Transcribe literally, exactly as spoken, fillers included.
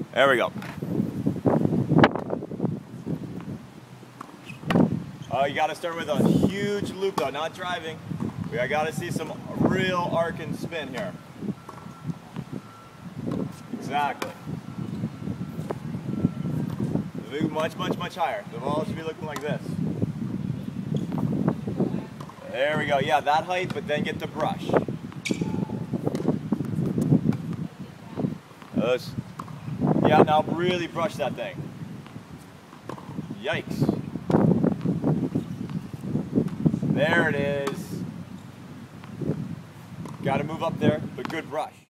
There we go. Oh, you got to start with a huge loop though, not driving. We got to see some real arc and spin here. Exactly. Much, much, much higher. The ball should be looking like this. There we go. Yeah, that height, but then get the brush. Those. Yeah, now really brush that thing. Yikes. There it is. Got to move up there, but good brush.